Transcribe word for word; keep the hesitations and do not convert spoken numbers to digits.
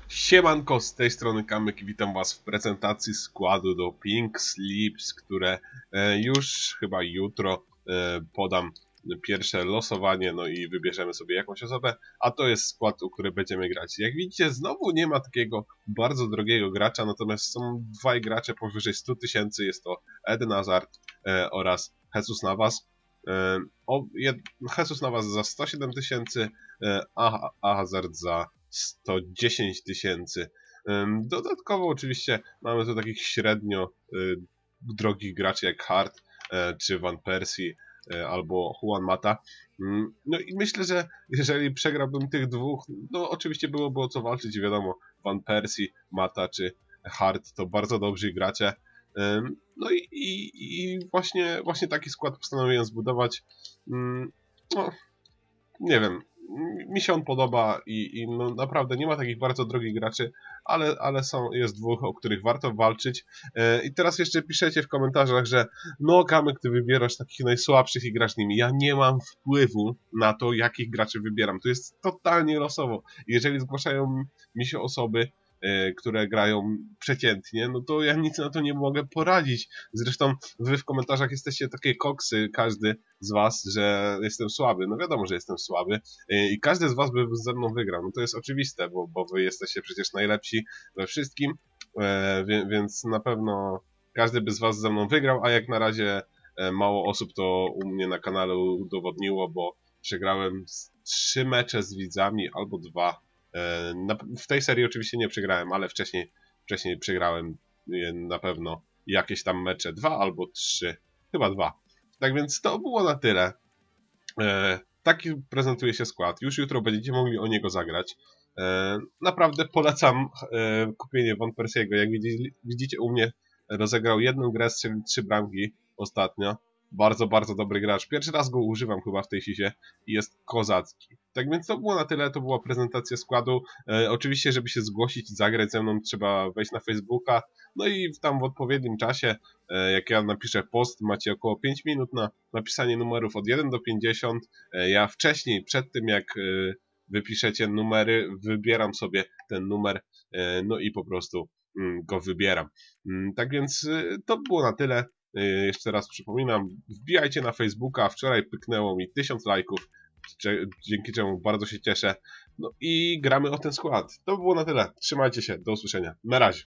Siemanko, z tej strony Kamyk i witam was w prezentacji składu do Pink Slips, które e, już chyba jutro e, podam pierwsze losowanie, no i wybierzemy sobie jakąś osobę, a to jest skład, u którym będziemy grać. Jak widzicie, znowu nie ma takiego bardzo drogiego gracza, natomiast są dwaj gracze powyżej stu tysięcy, jest to Eden Hazard e, oraz Jesus Navas. E, o, jed, Jesus Navas za sto siedem tysięcy, e, a, a Hazard za sto dziesięć tysięcy. Dodatkowo oczywiście mamy tu takich średnio drogich graczy jak Hart czy Van Persie albo Juan Mata. No i myślę, że jeżeli przegrałbym tych dwóch, no oczywiście byłoby o co walczyć, wiadomo, Van Persie, Mata czy Hart to bardzo dobrzy gracze. No i, i, i właśnie, właśnie taki skład postanowiłem zbudować. No, nie wiem, mi się on podoba i, i no naprawdę nie ma takich bardzo drogich graczy, ale, ale są, jest dwóch, o których warto walczyć. E, I teraz jeszcze piszecie w komentarzach, że no Kamyk, ty wybierasz takich najsłabszych i grasz nimi. Ja nie mam wpływu na to, jakich graczy wybieram. To jest totalnie losowo. Jeżeli zgłaszają mi się osoby, które grają przeciętnie, no to ja nic na to nie mogę poradzić. Zresztą wy w komentarzach jesteście takie koksy, każdy z was, że jestem słaby. No wiadomo, że jestem słaby i każdy z was by ze mną wygrał. No to jest oczywiste, bo, bo wy jesteście przecież najlepsi we wszystkim, więc na pewno każdy by z was ze mną wygrał, a jak na razie mało osób to u mnie na kanale udowodniło, bo przegrałem trzy mecze z widzami albo dwa. W tej serii oczywiście nie przegrałem, ale wcześniej, wcześniej przegrałem na pewno jakieś tam mecze, dwa albo trzy, chyba dwa. Tak więc to było na tyle. Taki prezentuje się skład. Już jutro będziecie mogli o niego zagrać. Naprawdę polecam kupienie Van Persiego. Jak widzicie, u mnie rozegrał jedną grę, strzelił trzy bramki ostatnio. Bardzo, bardzo dobry gracz. Pierwszy raz go używam chyba w tej fizie i jest kozacki. Tak więc to było na tyle, to była prezentacja składu. E, oczywiście, żeby się zgłosić i zagrać ze mną, trzeba wejść na Facebooka. No i tam w odpowiednim czasie, e, jak ja napiszę post, macie około pięć minut na napisanie numerów od jeden do pięćdziesięciu. E, ja wcześniej, przed tym jak e, wypiszecie numery, wybieram sobie ten numer, e, no i po prostu mm, go wybieram. Mm, tak więc e, to było na tyle. Jeszcze raz przypominam, wbijajcie na Facebooka, wczoraj pyknęło mi tysiąc lajków, dzięki czemu bardzo się cieszę. No i gramy o ten skład. To było na tyle, trzymajcie się, do usłyszenia, na razie.